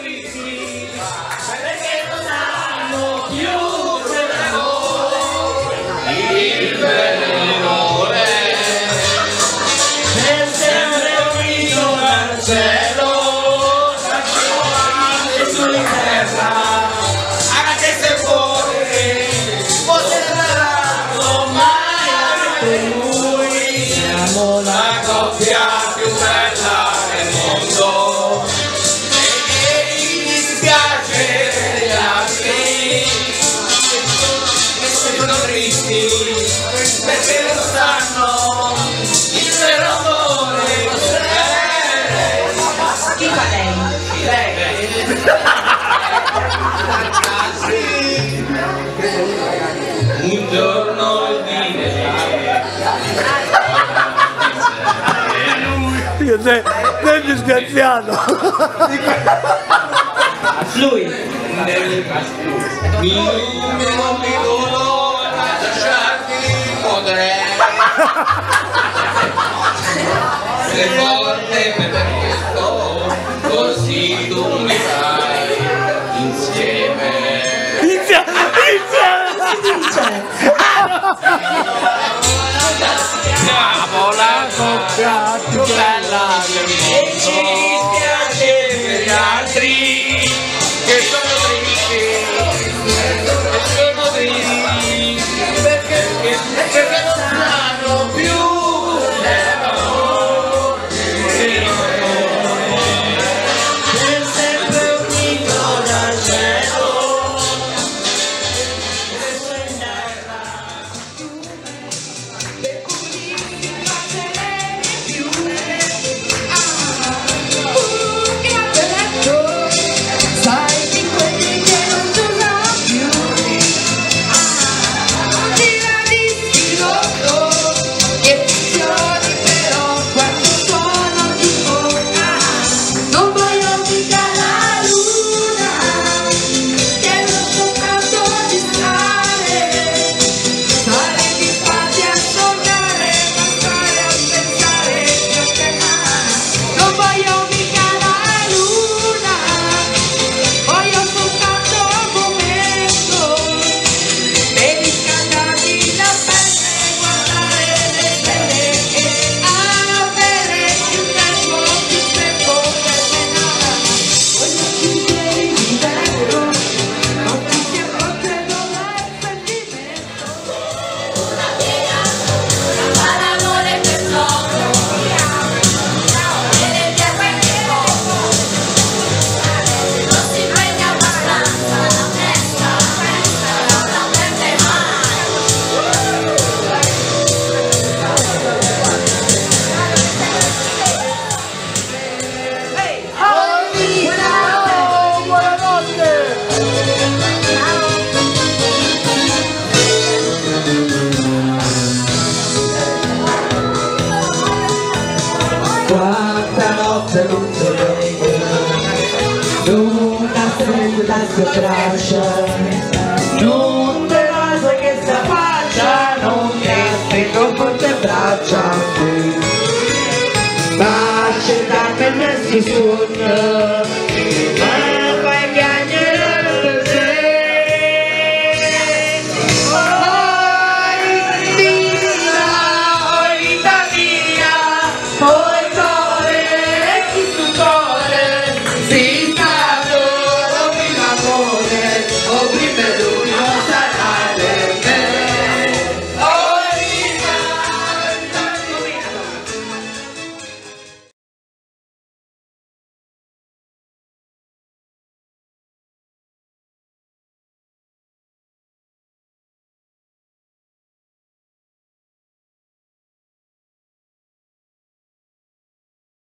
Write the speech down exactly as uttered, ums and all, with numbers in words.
tristi, perché non hanno più l'amore, il valore. C'è sempre un grido dal cielo, dal cielo e sulla terra, anche se fuori potranno mai per lui. Siamo la coppia più bella del mondo e mi dispiace per gli altri che sono tristi perché non sanno il vero amore cos'è. Chi fa lei? Lei. Un giorno dire Io sei, sei disgraziato. Lui. mi non mi voglio lasciarti potrei sei forte perché sto così tu mi fai insieme Insieme, insieme. siamo la coppia più bella del mondo e ci dispiace per gli altri che sono tristi che sono tristi perché, perché non hanno più l'amore. C'è sempre un grido dal cielo adesso in terra. Sai di quelli che non tornano più, tira di filotto che funzioni però quando sono di bocca. Non voglio mica la luna, chiedo soltanto di stare, stare di spazio a sognare, ma stare a pensare che non voglio mica la luna. Voglio soltanto un momento per riscaldarmi la pelle, guardare le stelle e avere più tempo, più tempo per menare. Voglio chiudere l'inverno, non ti si accorge non è sentimento. Una piega, fa l'amore per loro, e le piace che poco. Non si prende abbastanza la testa, non la prende mai. Ciao, buonanotte. Quanta notte non si vede, una stella si abbraccia, non te naso che si affaccia, non ti stringo forte braccia, ma c'è da me si sogna.